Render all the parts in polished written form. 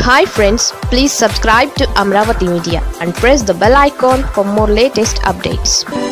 Hi friends, please subscribe to Amravati Media and press the bell icon for more latest updates.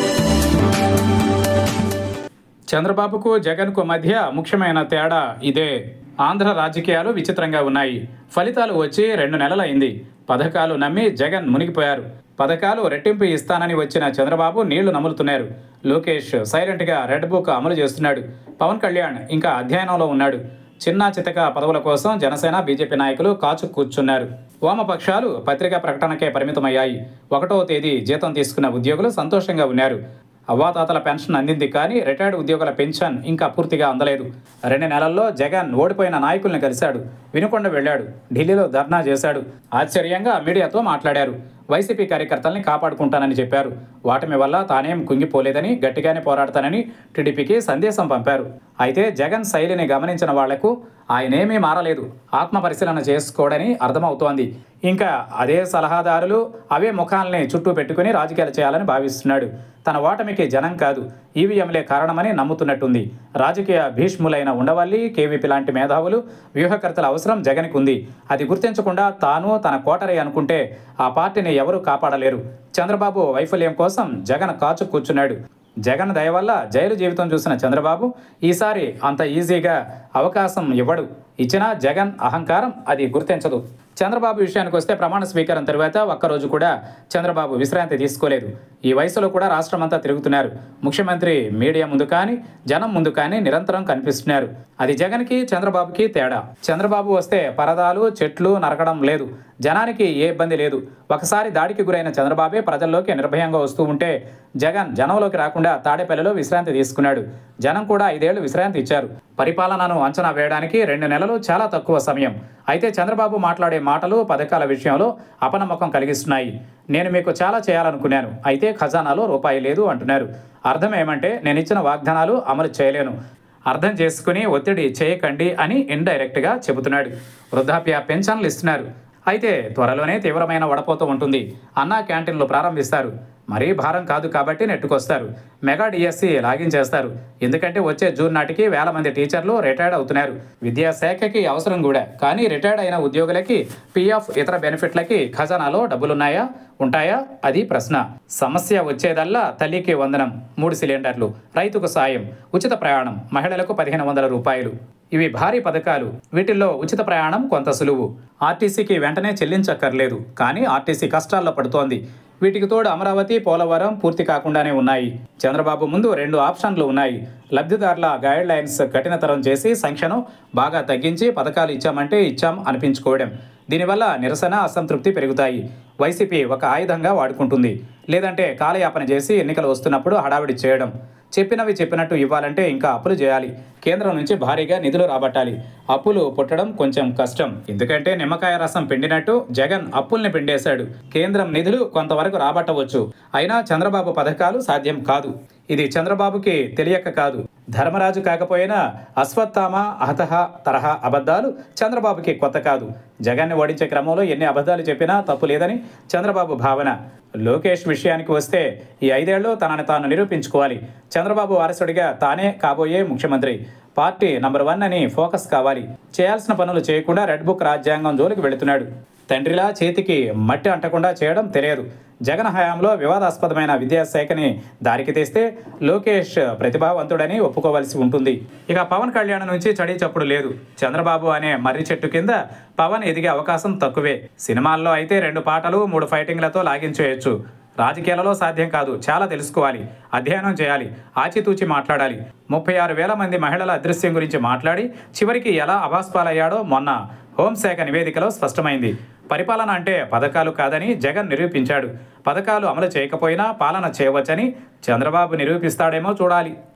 చంద్రబాబుకు జగన్కు మధ్య ముఖ్యమైన తేడా ఇదే. ఆంధ్ర రాజకీయాలు విచిత్రంగా ఉన్నాయి. ఫలితాలు వచ్చి 2 నెలలైంది. పథకాలు నమ్మి జగన్ మునిగిపోయారు. పథకాలు రెట్టింపు ఇస్తానని వచ్చిన చంద్రబాబు నీళ్లు నములుతున్నారు. లోకేష్ సైలెంట్గా రెడ్ బుక్ అమలు చేస్తున్నాడు. పవన్ కళ్యాణ్ ఇంకా అధ్యయనంలో ఉన్నాడు. చిన్న చితక పదవుల కోసం జనసేన బీజేపీ నాయకులు కాచు కూర్చున్నారు. వామపక్షాలు పత్రికా ప్రకటనకే పరిమితమయ్యాయి. 1వ తేదీ జీతం తీసుకున్న ఉద్యోగులు సంతోషంగా ఉన్నారు. అవ్వాతాతల పెన్షన్ అందింది, కానీ రిటైర్డ్ ఉద్యోగుల పెన్షన్ ఇంకా పూర్తిగా అందలేదు. 2 నెలల్లో జగన్ ఓడిపోయిన నాయకుల్ని కలిశాడు. వినుకొండ వెళ్ళాడు. ఢిల్లీలో ధర్నా చేశాడు. ఆశ్చర్యంగా మీడియాతో మాట్లాడారు. వైసీపీ కార్యకర్తల్ని కాపాడుకుంటానని చెప్పారు. వాటమి వల్ల తానేం కుంగిపోలేదని, గట్టిగానే పోరాడతానని టీడీపీకి సందేశం పంపారు. అయితే జగన్ శైలిని గమనించిన వాళ్లకు ఆయనేమీ మారలేదు, ఆత్మ పరిశీలన చేసుకోవడని అర్థమవుతోంది. ఇంకా అదే సలహాదారులు, అవే ముఖాలని చుట్టూ పెట్టుకుని రాజకీయాలు చేయాలని భావిస్తున్నాడు. తన ఓటమికి జనం కాదు, ఈవీఎంలే కారణమని నమ్ముతున్నట్టుంది. రాజకీయ భీష్ములైన ఉండవల్లి, కేవీపీ లాంటి మేధావులు, వ్యూహకర్తల అవసరం జగన్కు ఉంది. అది గుర్తించకుండా తాను తన కోటరీ అనుకుంటే ఆ పార్టీని ఎవరూ కాపాడలేరు. చంద్రబాబు వైఫల్యం కోసం జగన్ కాచు కూర్చున్నాడు. జగన్ దయ వల్ల జైలు జీవితం చూసిన చంద్రబాబు ఈసారి అంత ఈజీగా అవకాశం ఇవ్వడు. ఇచ్చినా జగన్ అహంకారం అది గుర్తించదు. చంద్రబాబు విషయానికి వస్తే ప్రమాణ స్వీకారం తరువాత ఒక్కరోజు కూడా చంద్రబాబు విశ్రాంతి తీసుకోలేదు. ఈ వయసులో కూడా రాష్ట్రమంతా తిరుగుతున్నారు. ముఖ్యమంత్రి మీడియా ముందు కానీ, జనం ముందు కానీ నిరంతరం కనిపిస్తున్నారు. అది జగన్కి చంద్రబాబుకి తేడా. చంద్రబాబు వస్తే పరదాలు, చెట్లు నరకడం లేదు. జనానికి ఏ ఇబ్బంది లేదు. ఒకసారి దాడికి గురైన చంద్రబాబే ప్రజల్లోకి నిర్భయంగా వస్తూ ఉంటే జగన్ జనంలోకి రాకుండా తాడేపల్లిలో విశ్రాంతి తీసుకున్నాడు. జనం కూడా 5 ఏళ్లు విశ్రాంతి ఇచ్చారు. పరిపాలనను అంచనా వేయడానికి 2 నెలలు చాలా తక్కువ సమయం. అయితే చంద్రబాబు మాట్లాడే మాటలు పథకాల విషయంలో అపనమ్మకం కలిగిస్తున్నాయి. నేను మీకు చాలా చేయాలనుకున్నాను, అయితే ఖజానాలో రూపాయి లేదు అంటున్నారు. అర్థం ఏమంటే, నేను ఇచ్చిన వాగ్దానాలు అమలు చేయలేను, అర్థం చేసుకుని ఒత్తిడి చేయకండి అని ఇండైరెక్ట్గా చెబుతున్నాడు. వృద్ధాప్య పెన్షన్లు ఇస్తున్నారు. అయితే త్వరలోనే తీవ్రమైన వడపోత ఉంటుంది. అన్నా క్యాంటీన్లు ప్రారంభిస్తారు. మరీ భారం కాదు కాబట్టి నెట్టుకొస్తారు. మెగా డిఎస్సి లాగిన్ చేస్తారు. ఎందుకంటే వచ్చే జూన్ నాటికి 1000 మంది టీచర్లు రిటైర్డ్ అవుతున్నారు. విద్యాశాఖకి అవసరం కూడా. కానీ రిటైర్డ్ అయిన ఉద్యోగులకి పీఎఫ్, ఇతర బెనిఫిట్లకి ఖజానాలో డబ్బులున్నాయా, ఉంటాయా? అది ప్రశ్న. సమస్య వచ్చేదల్లా తల్లికి వందనం, 3 సిలిండర్లు, రైతుకు సాయం, ఉచిత ప్రయాణం, మహిళలకు 1500 రూపాయలు. ఇవి భారీ పథకాలు. వీటిల్లో ఉచిత ప్రయాణం కొంత సులువు. ఆర్టీసీకి వెంటనే చెల్లించక్కర్లేదు. కానీ ఆర్టీసీ కష్టాల్లో పడుతోంది. వీటికి తోడు అమరావతి, పోలవరం పూర్తి కాకుండానే ఉన్నాయి. చంద్రబాబు ముందు 2 ఆప్షన్లు ఉన్నాయి. లబ్ధిదారుల గైడ్ లైన్స్ కఠినతరం చేసి సంఖ్యను బాగా తగ్గించి పథకాలు ఇచ్చామంటే ఇచ్చాం అనిపించుకోవడం. దీనివల్ల నిరసన, అసంతృప్తి పెరుగుతాయి. వైసీపీ ఒక ఆయుధంగా వాడుకుంటుంది. లేదంటే కాలయాపన చేసి ఎన్నికలు వస్తున్నప్పుడు హడావిడి చేయడం. చెప్పినవి చెప్పినట్టు ఇవ్వాలంటే ఇంకా అప్పులు చేయాలి. కేంద్రం నుంచి భారీగా నిధులు రాబట్టాలి. అప్పులు పుట్టడం కొంచెం కష్టం. ఎందుకంటే నిమ్మకాయ రసం పిండినట్టు జగన్ అప్పుల్ని పిండేశాడు. కేంద్రం నిధులు కొంతవరకు రాబట్టవచ్చు. అయినా చంద్రబాబు పథకాలు సాధ్యం కాదు. ఇది చంద్రబాబుకి తెలియక కాదు. ధర్మరాజు కాకపోయినా అశ్వత్థామ, అహతహ తరహా అబద్ధాలు చంద్రబాబుకి కొత్త కాదు. జగన్ని ఓడించే క్రమంలో ఎన్ని అబద్ధాలు చెప్పినా తప్పు లేదని చంద్రబాబు భావన. లోకేష్ విషయానికి వస్తే ఈ 5 ఏళ్ళు తనని తాను నిరూపించుకోవాలి. చంద్రబాబు వారసుడిగా తానే కాబోయే ముఖ్యమంత్రి. పార్టీ నంబర్ 1 అని ఫోకస్ కావాలి. చేయాల్సిన పనులు చేయకుండా రెడ్ బుక్ రాజ్యాంగం జోలికి వెళుతున్నాడు. తండ్రిలా చేతికి మట్టి అంటకుండా చేయడం తెలియదు. జగన్ హయాంలో వివాదాస్పదమైన విద్యాశాఖని దారికి తెస్తే లోకేష్ ప్రతిభావంతుడని ఒప్పుకోవాల్సి ఉంటుంది. ఇక పవన్ కళ్యాణ్ నుంచి చడి చప్పుడు లేదు. చంద్రబాబు అనే మర్రి చెట్టు కింద పవన్ ఎదిగే అవకాశం తక్కువే. సినిమాల్లో అయితే 2 పాటలు 3 ఫైటింగ్లతో లాగించేయచ్చు. రాజకీయాలలో సాధ్యం కాదు. చాలా తెలుసుకోవాలి, అధ్యయనం చేయాలి, ఆచితూచి మాట్లాడాలి. 36,000 మంది మహిళల అదృశ్యం గురించి మాట్లాడి చివరికి ఎలా అభాస్పాలయ్యాడో మొన్న హోంశాఖ నివేదికలో స్పష్టమైంది. పరిపాలన అంటే పథకాలు కాదని జగన్ నిరూపించాడు. పథకాలు అమలు చేయకపోయినా పాలన చేయవచ్చని చంద్రబాబు నిరూపిస్తాడేమో చూడాలి.